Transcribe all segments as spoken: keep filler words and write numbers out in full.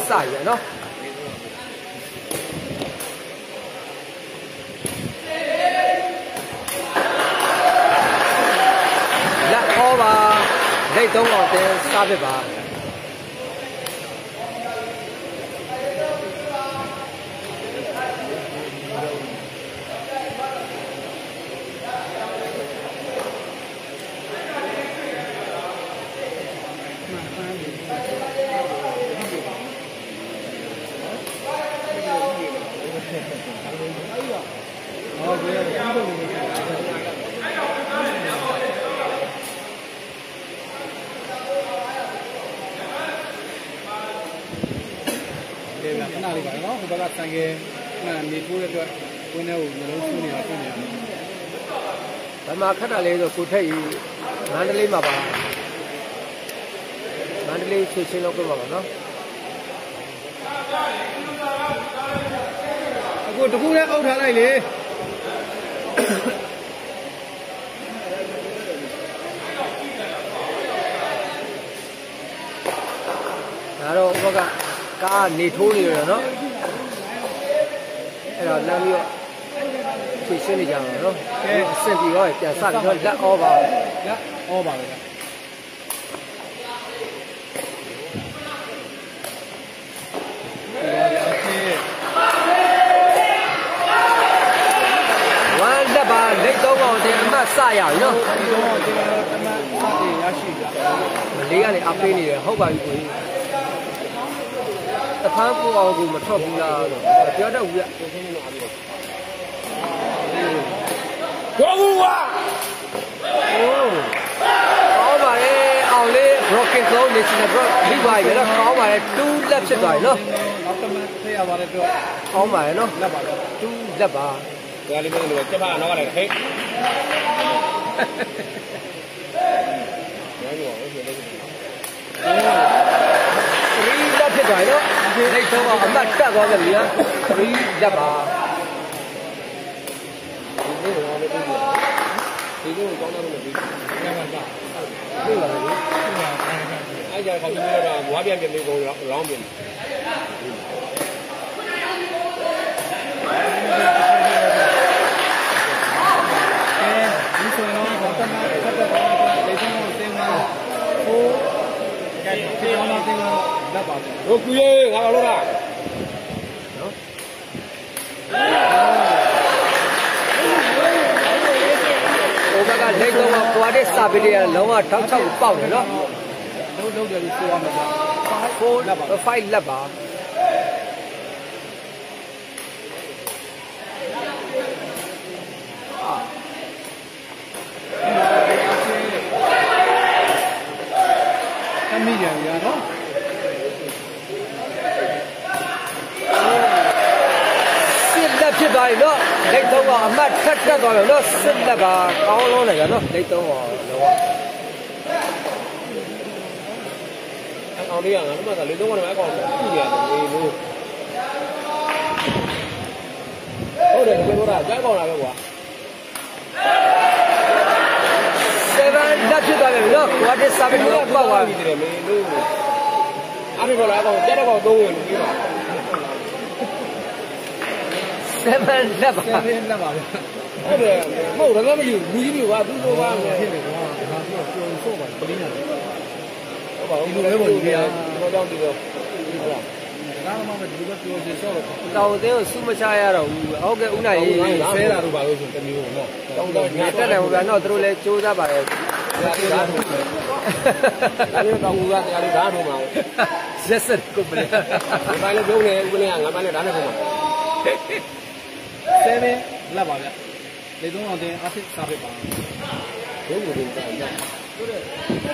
晒嘅咯。一開吧，你等我哋三百吧。 哪里吧？喏，我把它三个那米铺的个，我那我那处理了处理了。 咱们看到那个古泰曼德里嘛吧，曼德里出身了个嘛喏。 我这过来熬茶来哩。 然後嗰個加泥土嚟嘅နော်，အဲ့တော့လမ်းပြီးတော့ဖြည့်ရှင်းနေကြမှာနော်။အဲအဆင်ပြေတော့ပြန်စပြီးတော့လက်ဩပါလက်ဩပါလေဝမ်းလက်ပါလက်သုံးကောင်တင်အမှတ်စရပြီနော်။ဒီတော့ကျွန်တော်တမတ်စတင်ရရှိကြ။မလေးကနေအပေးနေတယ်ဟုတ်ပါပြီကိုကြီး။တဖန်းကိုအောင်ကိုမထွက်ဘူးလားလို့ပြောတော့ဘူးရ။ဘောဘူးကွာ။အိုးကောင်းပါလေအောင်လေး Broken Cloud National Broad ပြီးပါပြီနော်ကောင်းပါလေtwoလက်ဖြစ်သွားပြီနော်။နောက်တမတ်ထည့်ရပါတယ်တော့ကောင်းပါလေနော်လက်ပါတော့ twoလက်ပါဒါလေးမျိုးလို့ကျမနောက်ကလည်းဟဲ့ threeလက်ဖြစ်သွားပြီနော်ဒီတော့အမှတ်တက်သွားကြပြီနော်threeလက်ပါဒီလိုတော့မသိဘူးဒီလိုကောင်းတော့မသိဘူးကျမကတွေ့ပါလေအဲ့ကြခေါင်းကြီးကတော့ဝါပြန်ပြန်လေးကိုလောင်းပြန်ဒီဆိုရင်တော့တမတ်ဖတ်တဲ့လေဆုံးကိုတင်မှာဟိုကဲဒီအောင်တော့တင်တော့လက်ပါဟိုကူရေငါတော့လို့လားနော်ဟိုဘက်ကလက်တော့ကွာတဲ့စာပေတွေကလုံးဝထောက်ချောက်ပေါက်တယ်နော်လုံးလုံးတယ်ပြီးဆိုရမှာပါ four လက်ပါfiveလက်ပါမိကြရနော်စစ်လက်ဖြစ်သွားပြီနော်လက်သုံးကအမှတ်ထက်တက်သွားပြီနော်စစ်လက်ကကောင်းလုံးနေကြနော်လက်သုံးကလောကအောင်လေးကငါတို့ကလေသုံးကတော့အကောင်ကြည့်ရတယ်လေလို့ဟုတ်တယ်ပြောတာကြားကောင်းလာပဲကွာ seven လက်ဖြစ်သွားပြီနော်ကွာတစ်စာပေတော့ပေါက်သွားပြီတယ်လေလို့အားဖြင့်တော့အကောင်ကြားတော့သုံးဝင်လို့ပြောတာ seven လက်ပါ sevenလက်ပါဟုတ်တယ်မဟုတ်တော့မယူလူကြီးတွေကသူ့လိုပါမယ်ဖြစ်တယ်ကွာဒါဆိုတော့ပြောဆိုပါပလင်းရတယ်ဟုတ်ပါဘူးဒီလိုပဲဒီကတော့ကြောင်းဒီတော့ဟုတ်လားဒါမှမဟုတ်ဒီလိုပြောစီဆိုတော့တောင်သေးကိုစုမချရတော့ဘူးဟုတ်ကဲ့ဦးနိုင်ရေးဆဲတာတို့ပါလို့ဆိုတမျိုးနော်တောင်တော့ညတက်တယ်ဟိုကနော်သူတို့လည်းစူးစမ်းပါတယ်ဒါလေးဓာတ်ထုတ်တယ်ဒါလေးတော့ဦးကတရားလေးဓာတ်ထုတ်မှာရက်စက်ကိုပလေဒီပိုင်းလည်းပြုံးနေဦးကလေးကငါပိုင်းလည်းဓာတ်နဲ့ထုတ်မှာ sevenလက်ပါဗျလေသုံးအောင်တင်အဖြစ်စားဖြစ်ပါဘုံကိုတင်ကြရဟုတ်တယ်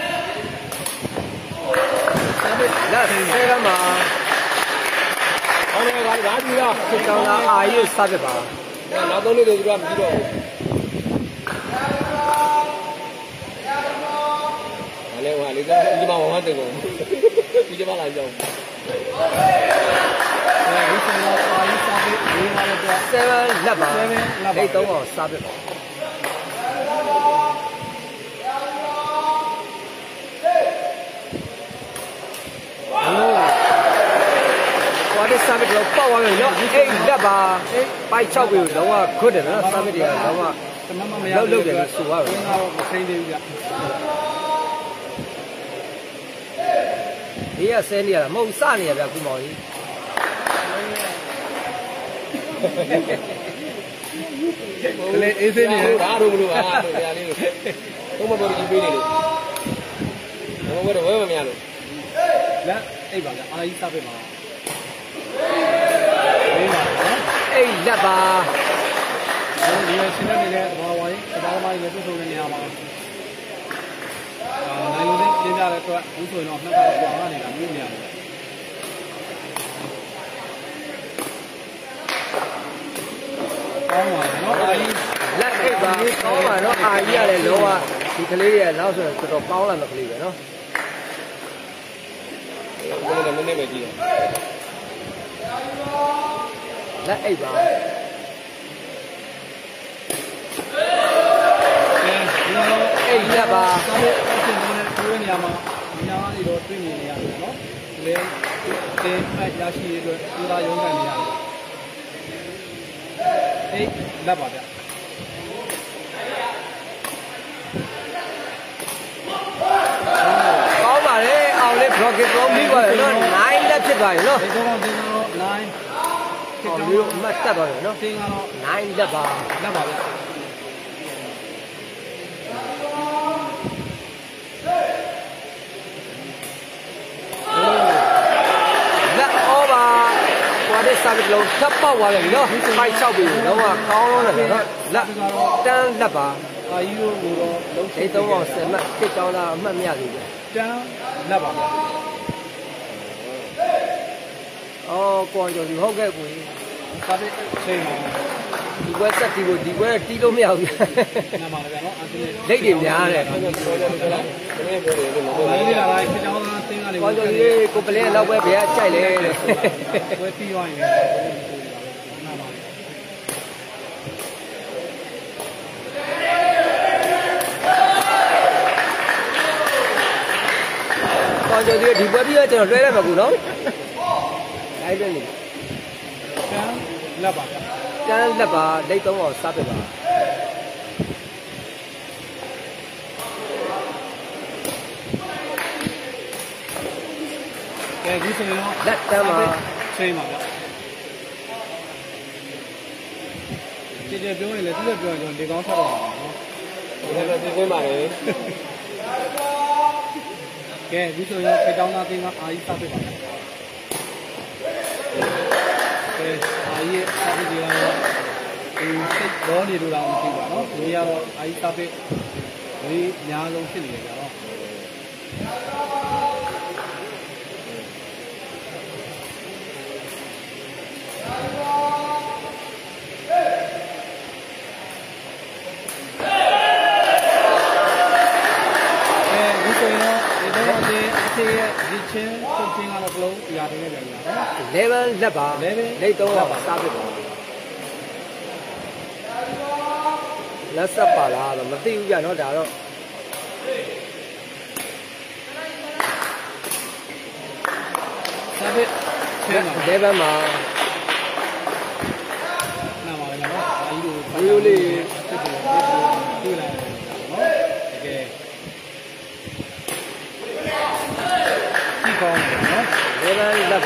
စားဖြစ်လက်ဆဲကမှာဟောတယ်ကဓာတ်ကြီးတော့ဖြစ်ကောင်းတာအာရုံစားဖြစ်ပါနောက်သုံးလေးတွေကပြီးတော့လေဝါလေကဒီမှာဝါတဲ့ကောင်ဒီကျမလာကြောင်းအဲဒီဆိုတော့ပါရီစားပြီးဝေးလာတော့ seven လက်ပါအဲ့သုံးအောင်စားပြပါဟစာမစ်တော့ပေါက်သွားပြီနော်အိတ်လက်ပါပိုက်၆ပြီတော့ကခွတ်တယ်နော်စာမစ်တွေကတော့ကတမမမရလောက်လောက်တယ်လို့ဆိုရပါဘူးဘူးတော့မသိသေးဘူးဗျဒီကဆဲနေရတာမဟုတ်စနေရဗျကုမောင်ကြီးလေအေးသေးနေဒါတော့မလို့ပါတော့တရားလေးလို့ဘုံမပေါ်ကြီးပေးနေလို့ဘုံမပေါ်တော့ဝဲမမရလို့လက်အိတ်ပါဗျအာကြီးစားပေးပါလေးပါနော်အိတ်လက်ပါဒီလိုရှင်းနေတဲ့ဘာဝိုင်းဘာဝိုင်းလည်းပြုစုနေနေရပါအာနိုင်လို့ရှင်းပြတဲ့အတွက်ဘူးဆိုရင်တော့နှစ်ခါကြောင်ရနေတာမျိုးနေရတယ်ကောင်းပါနော်အာကြီးလက်အိတ်ပါကောင်းပါနော်အာကြီးရလည်းလောကဒီကလေးရဲ့နောက်ဆိုတော့တော်တော်ကောင်းလာတဲ့ကလေးပဲနော်ဘုံတော့နည်းနည်းပဲကြည့်ရလက်အိတ်ပါအိတ်လက်ပါဆောင်းတဲ့အချင်းတွေနဲ့တွေ့နေရမှာညာနေတော့တွေ့နေနေရတယ်နော်ဒီလေတင်းအရရှိရတဲ့သူသားရုံးကန်နေရတယ်အိတ်လက်ပါဗျကောင်းပါလေအောင်လေး block ကောင်းပြီးပါလေနော်nineလက်ဖြစ်သွားပြီနော်ဒီကောင်ဒီကောင် line အောင်လေးတို့အမှတ်တက်သွားတယ်နော်တင်းကတော့ nineလက်ပါလက်ပါဗျလက်ဩပါဟိုတဲ့စာကလုံးထပ်ပေါက်သွားတယ်နော်ဖိုက်၆ပြီလုံးဝကောင်းလို့နော်လက်တန်းလက်ပါအာယူကိုတော့လုံးဒီသုံးအောင်စမတ်တစ်ကောင်းတာအမှတ်မရသေးဘူးတန်းလက်ပါဗျအော်ကွန်ကျော်ဒီဟုတ်ကဲ့ကိုစာပေချိန်မှာဒီဘက်ဆက်တီးကိုဒီဘက်တီးလို့မရဘူးနားပါဗျာနော်အန်တီလက်တွေများတယ်ဘုံပြောတယ်နည်းနည်းပြောတယ်လို့မဟုတ်ဘာဘူးလေးလာလိုက်ခကြောင်းသားတင်းကနေကွန်ကျော်ကြီးကိုပလင်းလောက်ပဲဘယ်ကကြိုက်လဲတဲ့ဝယ်ပြီးသွားရင်နားပါကွန်ကျော်ကြီးဒီဘက်ပြီးတော့ကျွန်တော်လွှဲရမှာကူနော်အဲ့ဒါနေတန်းလက်ပါဗျာတန်းလက်ပါလက်သုံးအောင်စားပြပါကဲဒီဆိုရင်တော့လက်တန်းမှာချိန်ပါဗျာကြည့်ကြပြောရင်လည်းသူ့ပြောရင်ဒီကောင်းဆက်တော့ပါနော်ဒီလိုပြင်ခွင့်ပါလေကဲဒီဆိုရင်ခကြောင်းသားတင်းကအာကြီးစားပေးပါဗျာကဲအာကြီးစားပေးကြတော့ဒီစိတ်ဘောနေလို့တော့မသိပါနော်ဒီကတော့အာကြီးစားပေးဒီအများဆုံးဖြစ်နေကြတော့ အဲဒီဆိုရင်တော့ဒီတော့ဒီအခြေရဲ့ဒီချင်းစုပ်ချင်းကတော့ဘလုံးအရာတွေနဲ့ပြန်ရအောင်နော် level လက်ပါလက်သုံးအောင်စားပြပါလက်ဆက်ပါလားတော့မသိဘူးကြနော်ဒါတော့ဆက်ပြီးချင်းပါ level မှာနားပါလေနော်အာကြီးတို့ဝီယိုလေးဖြစ်တယ်တွေ့လာတယ်နော်တကယ်ဒီကောင်းတယ်နော် level လက်ပါ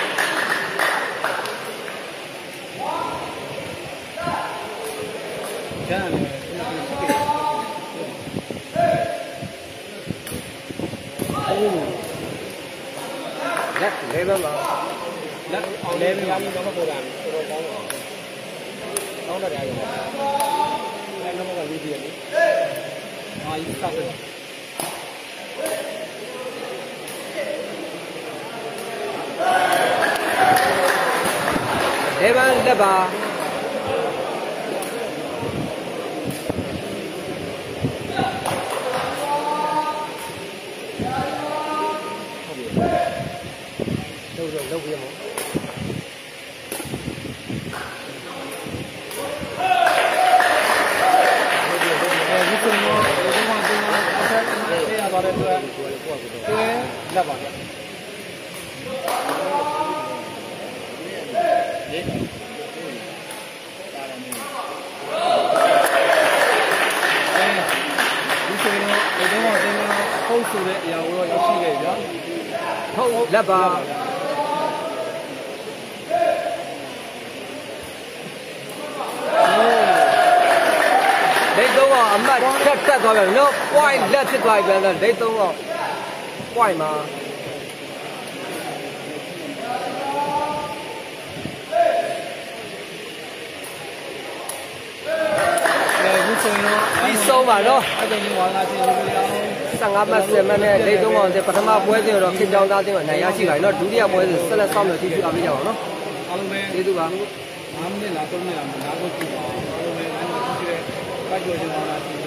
ကျန်တယ်ဒီမှာဖြစ်တယ်လက် level မှာလက်အောင်လဲလဲပြီးပြီးတော့ပေါ်တာတော်တော်ကောင်းတာကောင်းတယ်ရတယ်လဲနမကလူကြီးရတယ်အာကြီးစားပေး level လက်ပါဟုတ်ပြီလောက်လောက်ပြမအဲဒီဆိုရင်ဒီမှာဒီမှာအဆက်အရပါတဲ့အတွက်တွဲလက်ပါဗျဆိုရင်ဒီတော့ဒီတော့ဟုတ်ဆိုတဲ့အရာကိုတော့ရောက်ရှိခဲ့ပြီဗျာဟုတ်လက်ပါလေးသုံးအောင်အမှတ်ထက်တက်သွားပြန်နော် point လက်ဖြစ်သွားပြန်တော့လေးသုံးအောင် point မှာအဲဒီဆိုရင်တော့ပြီးဆုံးပါနော်အဲ့ဒါမျိုးဝါလာချင်းလို့ရအောင်ဆယ်ငါမှတ်ဆယ်မှတ်နဲ့လေးသုံးအောင်ပထမပွဲစဉ်တော့ခင်ကြောင်းသားတင်းကအနိုင်ရရှိပါပြီနော်ဒုတိယပွဲစဉ်ဆက်လက်ဆောင်လို့ကြည့်ပြအားပေးကြပါဦးနော်အားလုံးပဲကျေးဇူးပါငါးမိနစ်လားသုံးမိနစ်လားမနာဘူးကြည့်ပါအားလုံးပဲအဲ့လိုကြည့်တဲ့ဘတ်ကျော်ချင်းဝါလာချင်း